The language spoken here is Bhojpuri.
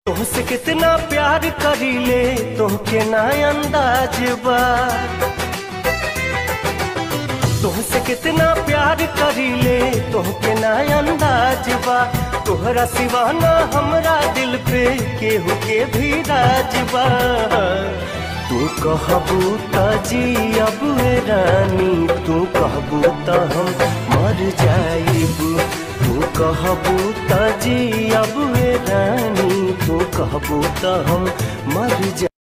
तुमसे कितना प्यार करीले तुमके ना अंदाज बा। तुमसे कितना प्यार करीले तुमके ना अंदाज बा। तोहरा सिवाना हमरा दिल पे केहू के भी राज बा। तू कहबू त जियब रानी, तू कहबू त हम मर जाइब। तू कहबू त जियब रानी, तू कहबू त हम मर जाइब।